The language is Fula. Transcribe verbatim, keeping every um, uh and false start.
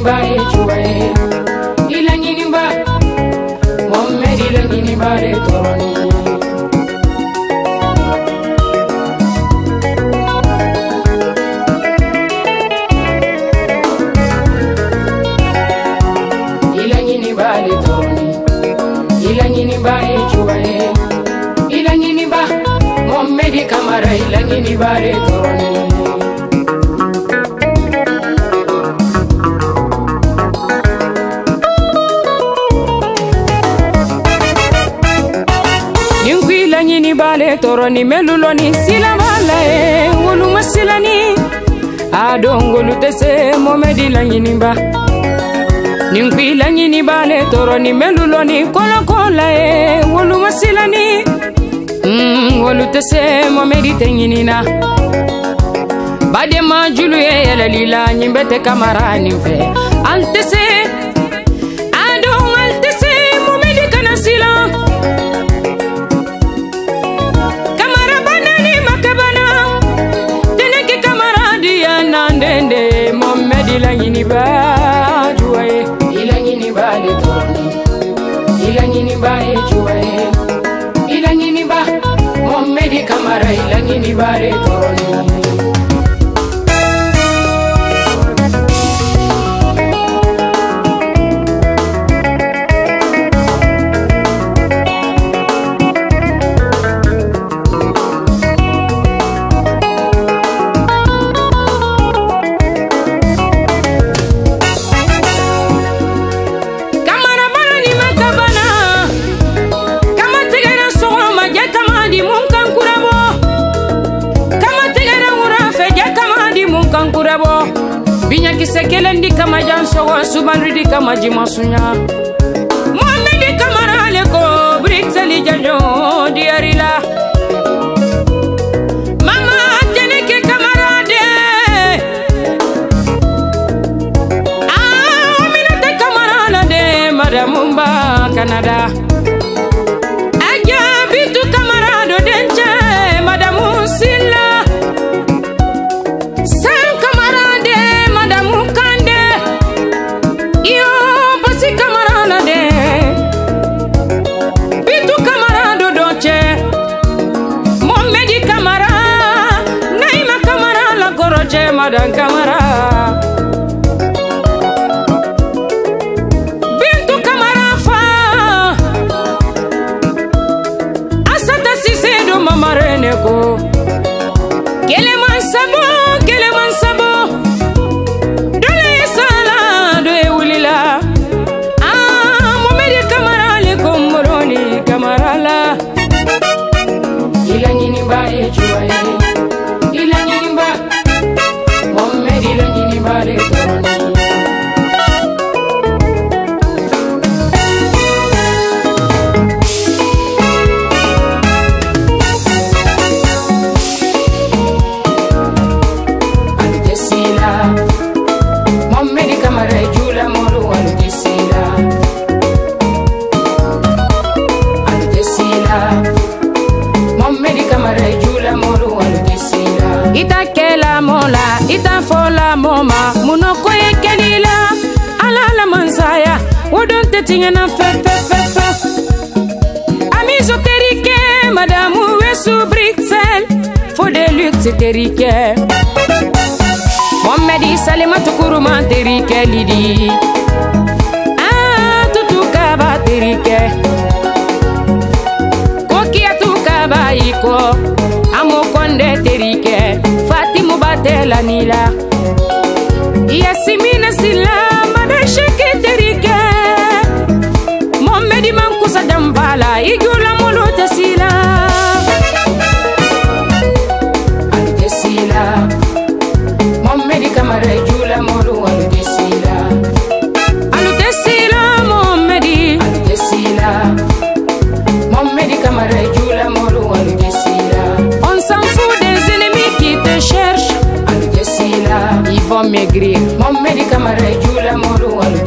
ba e chuwe ilangini ba Mohammed ilangini ba re toroni ilangini ba le toroni ilangini ba e chuwe ilangini ba Mohammed Kamara ilangini ba re toroni Ilangini bale toroni meluloni sila bala wolu masilani adongolu tese Mohammed ilangini ba Ningwi ilangini bale toroni meluloni kola kola wolu masilani mm wolu tese Mohammed tengini na bade majulu ye yalalila nyimbete Kamara nimfe altese adong altese Mohammed kana sila Mohammed ilangini ba juwe ilangini ba le toroni ilangini ba e juwe ilangini ba Mohammed Kamara ilangini ba le toroni Binya kisekelendi kama janso wa subanridi kama jimasunya Mohammed Kamara leko brixeli janjo diarila Mama teneke kamarade Ah minate Kamara de madamumba Canada Aja bitu Kamara do denche madamu sila Madan Kamara Bintu Kamara fa Asata Sisedo mamarene ko Keleman sabo Keleman sabo Dole sala Dole ulila Ah Mohammed Kamara le komoroni Kamara la Ilangini ba e chuwa Ilangini ba Mohammed ilangini ba le toroni Alutesila Mohammed Kamara jula molu alutesila Alutesila Mohammed Kamara jula molu alutesila Itakela mola ita fola moma munoko ekelila alala mansaya wodonte tingena fe fe fe fe amizo terike madamu wesu Bruxelles fo de luxe terike Mohammed Salima tukuruma terike lidi ah tutuka ba terike kokia tuka iko amokonde terike Fatimu batela nila Yasimina sila madashike terike Mohammed mankusa dambala igula muluta sila Alutesila Mohammed Kamara igula mulu alutesila Alutesila Mohammed Alutesila Mohammed Kamara igula mulu alutesila On s'en fout des ennemis qui te cherchent Alutesila Ils vont maigrir Mohammed Kamara igula mulu alutesila